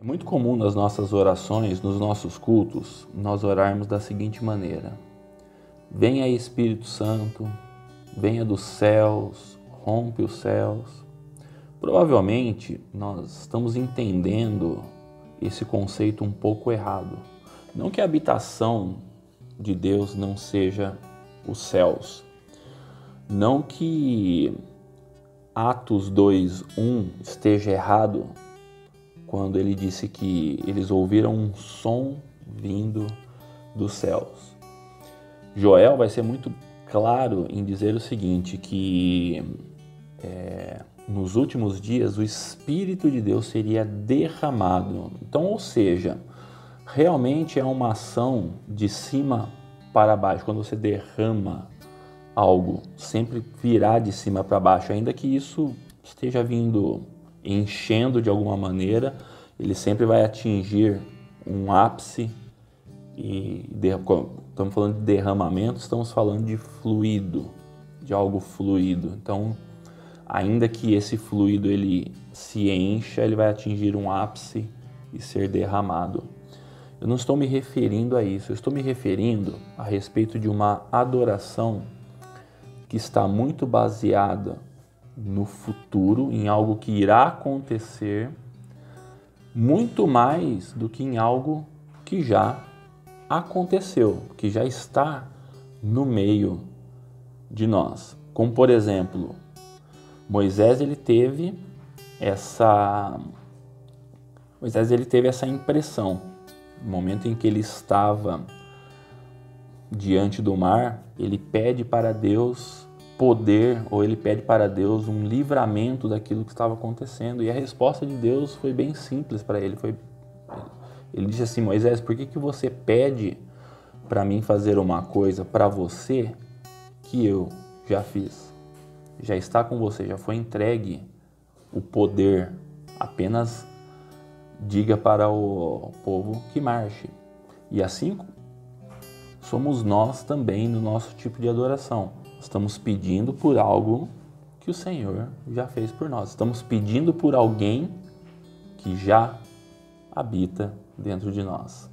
É muito comum nas nossas orações, nos nossos cultos, nós orarmos da seguinte maneira: venha Espírito Santo, venha dos céus, rompe os céus. Provavelmente nós estamos entendendo esse conceito um pouco errado. Não que a habitação de Deus não seja os céus. Não que Atos 2:1 esteja errado quando ele disse que eles ouviram um som vindo dos céus. Joel vai ser muito claro em dizer o seguinte, que nos últimos dias o Espírito de Deus seria derramado. Então, ou seja, realmente é uma ação de cima para baixo. Quando você derrama algo, sempre virá de cima para baixo, ainda que isso esteja vindo enchendo de alguma maneira, ele sempre vai atingir um ápice. E estamos falando de derramamento, estamos falando de fluido, de algo fluido. Então, ainda que esse fluido ele se encha, ele vai atingir um ápice e ser derramado. Eu não estou me referindo a isso, eu estou me referindo a respeito de uma adoração que está muito baseada no futuro, em algo que irá acontecer, muito mais do que em algo que já aconteceu, que já está no meio de nós. Como, por exemplo, Moisés ele teve essa impressão. No momento em que ele estava diante do mar, ele pede para Deus poder, ou ele pede para Deus um livramento daquilo que estava acontecendo. E a resposta de Deus foi bem simples para ele. Ele disse assim: Moisés, por que você pede para mim fazer uma coisa para você que eu já fiz? Já está com você, já foi entregue o poder. Apenas diga para o povo que marche. E assim somos nós também no nosso tipo de adoração. Estamos pedindo por algo que o Senhor já fez por nós. Estamos pedindo por alguém que já habita dentro de nós.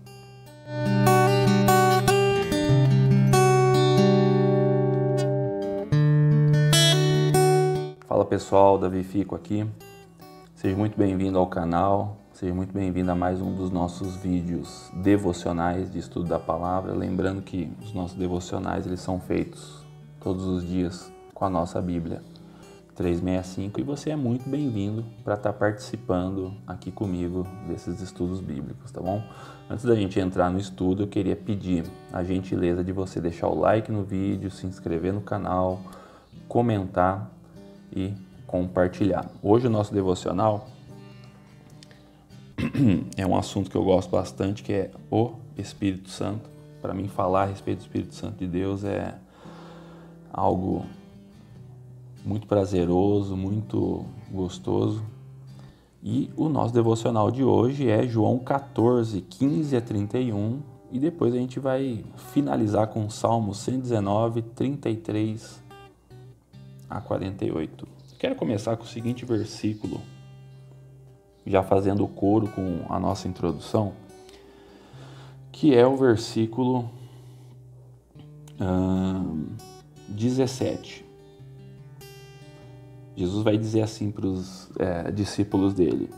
Fala pessoal, Davi Fico aqui. Seja muito bem-vindo ao canal, seja muito bem-vindo a mais um dos nossos vídeos devocionais de estudo da palavra. Lembrando que os nossos devocionais eles são feitos todos os dias com a nossa Bíblia 365 e você é muito bem-vindo para estar participando aqui comigo desses estudos bíblicos, tá bom? Antes da gente entrar no estudo, eu queria pedir a gentileza de você deixar o like no vídeo, se inscrever no canal, comentar e compartilhar. Hoje o nosso devocional é um assunto que eu gosto bastante, que é o Espírito Santo. Para mim, falar a respeito do Espírito Santo de Deus é algo muito prazeroso, muito gostoso. E o nosso devocional de hoje é João 14, 15 a 31, e depois a gente vai finalizar com Salmo 119, 33 a 48. Quero começar com o seguinte versículo, já fazendo o coro com a nossa introdução, que é o versículo 17. Jesus vai dizer assim para os discípulos dele,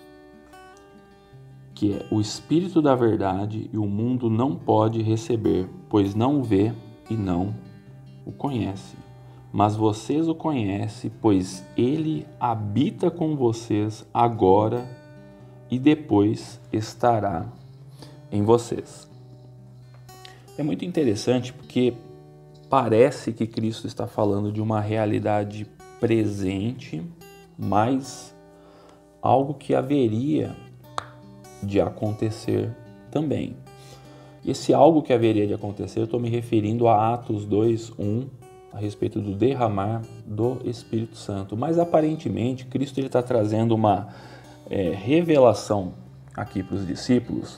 que é: o Espírito da verdade e o mundo não pode receber, pois não o vê e não o conhece. Mas vocês o conhecem, pois ele habita com vocês agora e depois estará em vocês. É muito interessante porque parece que Cristo está falando de uma realidade presente, mas algo que haveria de acontecer também. Esse algo que haveria de acontecer, eu estou me referindo a Atos 2:1, a respeito do derramar do Espírito Santo. Mas aparentemente Cristo está trazendo uma revelação aqui para os discípulos,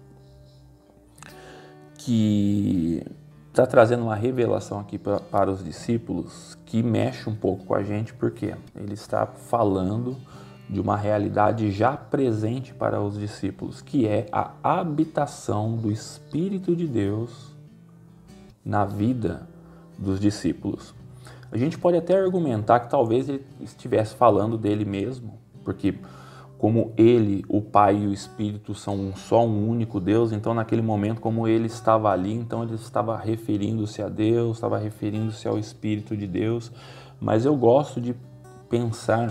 que está trazendo uma revelação aqui para os discípulos que mexe um pouco com a gente, porque ele está falando de uma realidade já presente para os discípulos, que é a habitação do Espírito de Deus na vida dos discípulos. A gente pode até argumentar que talvez ele estivesse falando dele mesmo, porque como ele, o Pai e o Espírito são só um único Deus, então naquele momento, como ele estava ali, então ele estava referindo-se a Deus, estava referindo-se ao Espírito de Deus. Mas eu gosto de pensar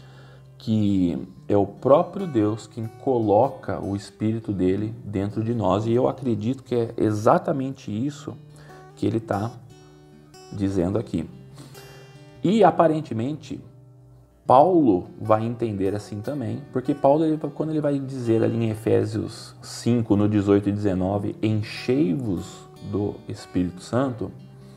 que é o próprio Deus quem coloca o Espírito dele dentro de nós, e eu acredito que é exatamente isso que ele está dizendo aqui. E aparentemente Paulo vai entender assim também, porque Paulo, quando ele vai dizer ali em Efésios 5, no 18 e 19, enchei-vos do Espírito Santo,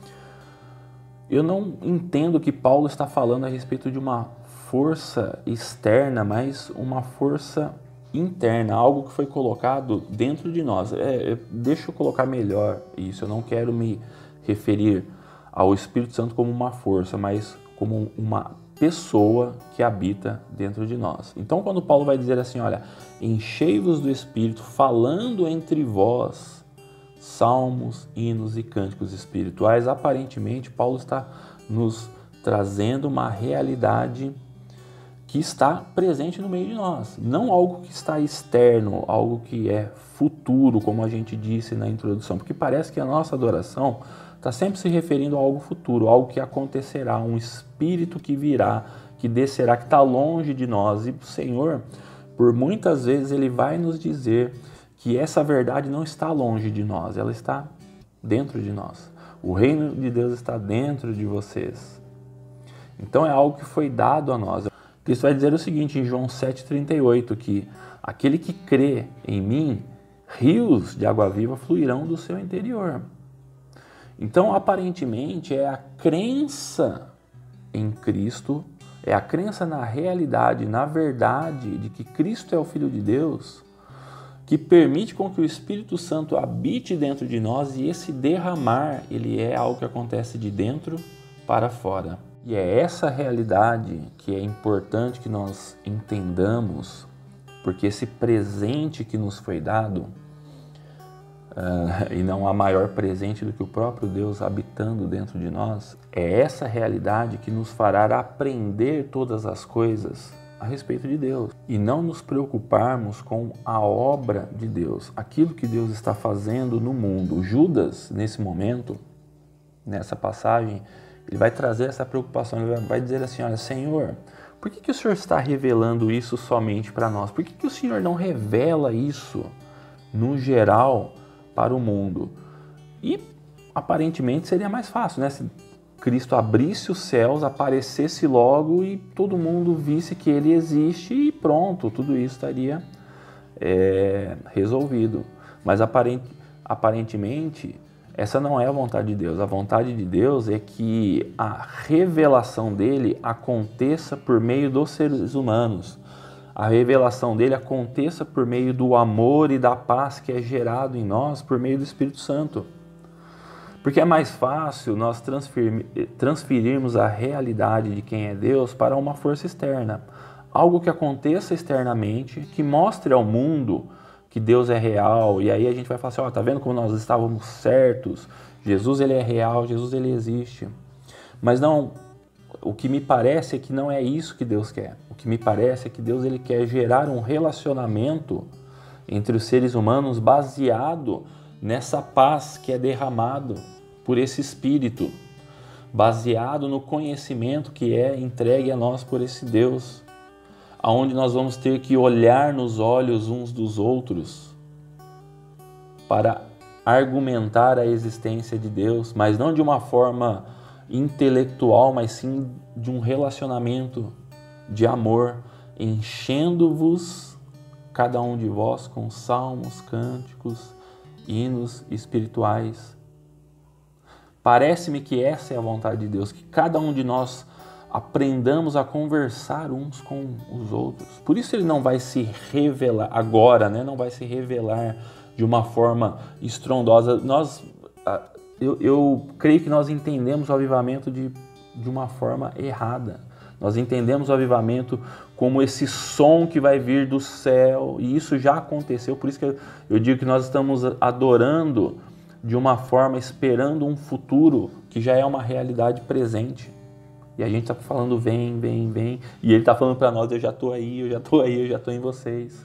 eu não entendo que Paulo está falando a respeito de uma força externa, mas uma força interna, algo que foi colocado dentro de nós. Deixa eu colocar melhor isso, eu não quero me referir ao Espírito Santo como uma força, mas como uma pessoa que habita dentro de nós. Então, quando Paulo vai dizer assim, olha, enchei-vos do Espírito, falando entre vós salmos, hinos e cânticos espirituais, aparentemente Paulo está nos trazendo uma realidade que está presente no meio de nós, não algo que está externo, algo que é futuro, como a gente disse na introdução, porque parece que a nossa adoração está sempre se referindo a algo futuro, algo que acontecerá, um espírito que virá, que descerá, que está longe de nós. E o Senhor, por muitas vezes, Ele vai nos dizer que essa verdade não está longe de nós, ela está dentro de nós. O reino de Deus está dentro de vocês. Então é algo que foi dado a nós. Cristo vai dizer o seguinte em João 7,38, que aquele que crê em mim, rios de água viva fluirão do seu interior. Então, aparentemente, é a crença em Cristo, é a crença na realidade, na verdade de que Cristo é o Filho de Deus, que permite com que o Espírito Santo habite dentro de nós, e esse derramar, ele é algo que acontece de dentro para fora. E é essa realidade que é importante que nós entendamos, porque esse presente que nos foi dado, e não há maior presente do que o próprio Deus habitando dentro de nós, é essa realidade que nos fará aprender todas as coisas a respeito de Deus e não nos preocuparmos com a obra de Deus, aquilo que Deus está fazendo no mundo. Judas, nesse momento, nessa passagem, ele vai trazer essa preocupação, ele vai dizer assim, olha, Senhor, por que o Senhor está revelando isso somente para nós? Por que o Senhor não revela isso, no geral, para o mundo? E aparentemente seria mais fácil, né? Se Cristo abrisse os céus, aparecesse logo e todo mundo visse que Ele existe e pronto, tudo isso estaria resolvido. Mas aparentemente essa não é a vontade de Deus. A vontade de Deus é que a revelação dele aconteça por meio dos seres humanos. A revelação dele aconteça por meio do amor e da paz que é gerado em nós por meio do Espírito Santo. Porque é mais fácil nós transferirmos a realidade de quem é Deus para uma força externa. Algo que aconteça externamente, que mostre ao mundo que Deus é real. E aí a gente vai falar assim, ó, tá vendo como nós estávamos certos? Jesus, ele é real, Jesus, ele existe. Mas não... O que me parece é que não é isso que Deus quer. O que me parece é que Deus, ele quer gerar um relacionamento entre os seres humanos baseado nessa paz que é derramado por esse Espírito, baseado no conhecimento que é entregue a nós por esse Deus, aonde nós vamos ter que olhar nos olhos uns dos outros para argumentar a existência de Deus, mas não de uma forma intelectual, mas sim de um relacionamento de amor, enchendo-vos, cada um de vós, com salmos, cânticos, hinos espirituais. Parece-me que essa é a vontade de Deus, que cada um de nós aprendamos a conversar uns com os outros. Por isso ele não vai se revelar agora, né? Não vai se revelar de uma forma estrondosa. Eu creio que nós entendemos o avivamento de uma forma errada. Nós entendemos o avivamento como esse som que vai vir do céu, e isso já aconteceu, por isso que eu digo que nós estamos adorando de uma forma, esperando um futuro que já é uma realidade presente. E a gente está falando vem, vem, vem, e ele está falando para nós, eu já estou aí, eu já estou aí, eu já estou em vocês.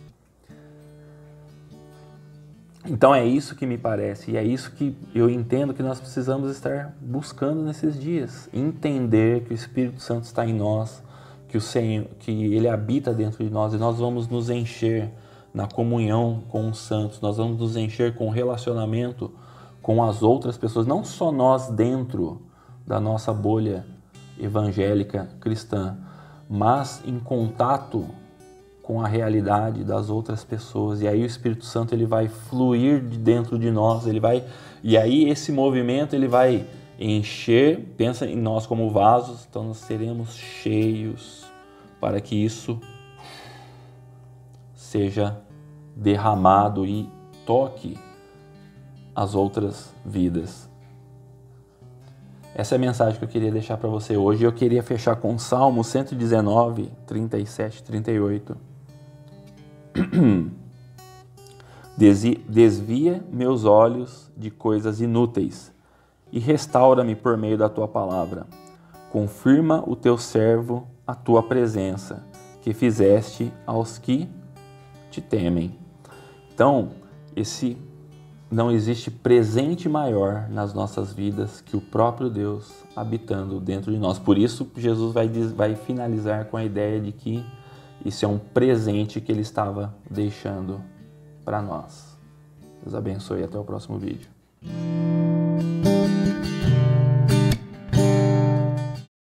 Então é isso que me parece, e é isso que eu entendo que nós precisamos estar buscando nesses dias. Entender que o Espírito Santo está em nós, que o Senhor, que Ele habita dentro de nós, e nós vamos nos encher na comunhão com os santos, nós vamos nos encher com relacionamento com as outras pessoas, não só nós dentro da nossa bolha evangélica cristã, mas em contato com a realidade das outras pessoas, e aí o Espírito Santo ele vai fluir de dentro de nós, e aí esse movimento ele vai encher, pensa em nós como vasos, então nós seremos cheios para que isso seja derramado e toque as outras vidas. Essa é a mensagem que eu queria deixar para você hoje. Eu queria fechar com Salmo 119, 37, 38. Desvia meus olhos de coisas inúteis e restaura-me por meio da tua palavra. Confirma o teu servo a tua presença, que fizeste aos que te temem. Então, não existe presente maior nas nossas vidas que o próprio Deus habitando dentro de nós. Por isso, Jesus vai finalizar com a ideia de que isso é um presente que Ele estava deixando para nós. Deus abençoe e até o próximo vídeo.